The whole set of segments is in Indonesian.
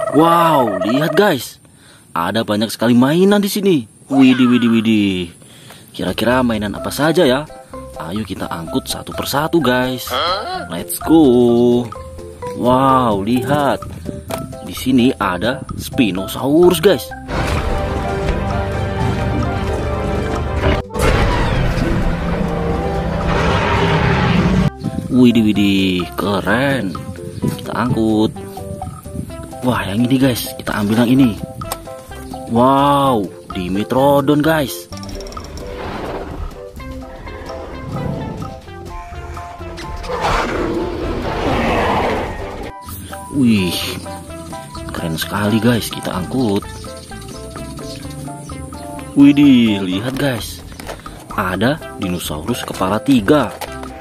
Wow, lihat guys. Ada banyak sekali mainan di sini. Widih, widih, widih. Kira-kira mainan apa saja ya? Ayo kita angkut satu persatu guys. Let's go. Wow, lihat. Di sini ada Spinosaurus guys. Widih, widih, keren. Kita angkut. Wah, yang ini guys, kita ambil yang ini. Wow, Dimetrodon guys. Wih, keren sekali guys, kita angkut. Widih, lihat guys. Ada dinosaurus kepala 3.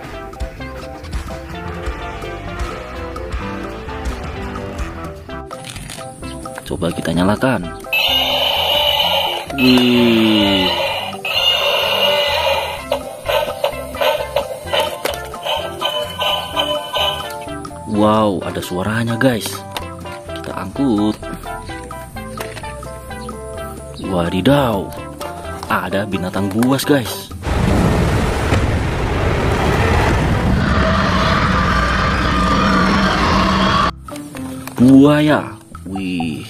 Coba kita nyalakan. Wih. Wow, ada suaranya guys. Kita angkut. Wadidaw. Ada binatang buas guys. Buaya. Wih.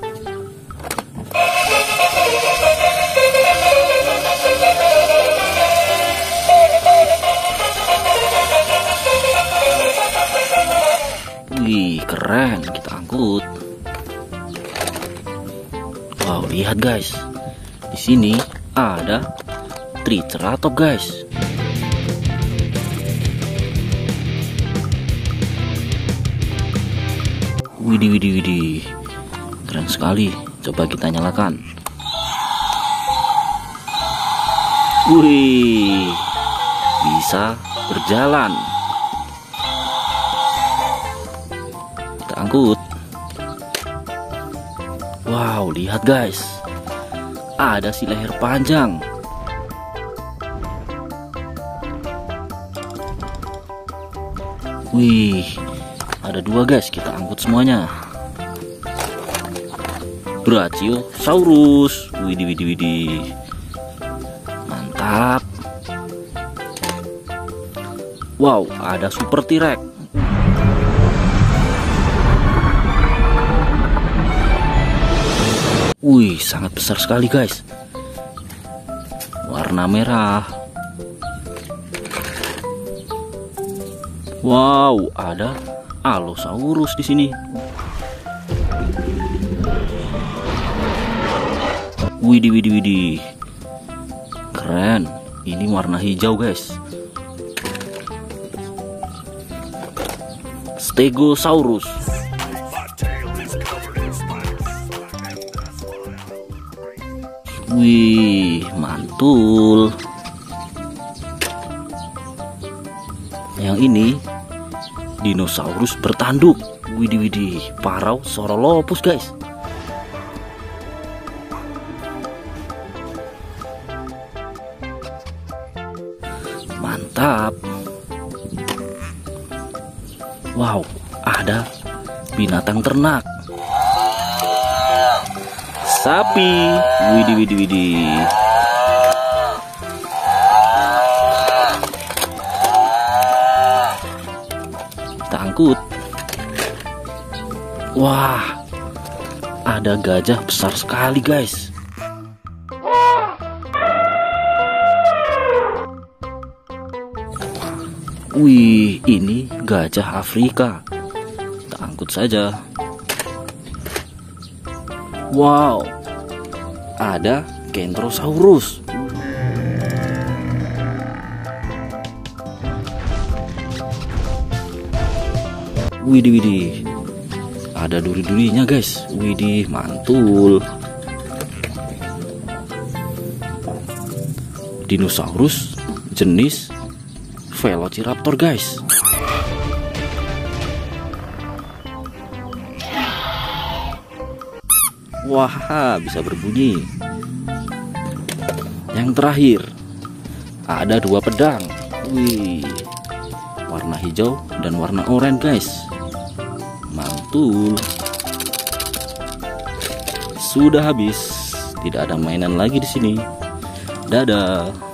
Wih, keren, kita angkut. Wow, lihat guys. Di sini ada Triceratops guys. Widih, widih, widih. Keren sekali. Coba kita nyalakan. Wih, bisa berjalan. Kita angkut. Wow, lihat guys. Ada si leher panjang. Wih, ada 2 guys, kita angkut semuanya. Brachiosaurus. Widih, widih, widih. Mantap. Wow, ada Super T-Rex. Wih, sangat besar sekali guys. Warna merah. Wow, ada Allosaurus di sini. Widih, widih, widih. Keren. Ini warna hijau guys. Stegosaurus. Wih, mantul. Yang ini dinosaurus bertanduk. Widih, widih, Parasaurolophus guys. Mantap. Wow, ada binatang ternak. Sapi. Widih, widih, widih. Kita angkut. Wah, ada gajah besar sekali guys. Wih, ini gajah Afrika. Kita angkut saja. Wow, ada Kentrosaurus. Widih, widih. Ada duri-durinya guys. Widih, mantul. Dinosaurus jenis Velociraptor guys. Wah, bisa berbunyi. Yang terakhir ada 2 pedang. Wih, warna hijau dan warna oranye guys. Mantul. sudah habis. Tidak ada mainan lagi di sini. Dadah.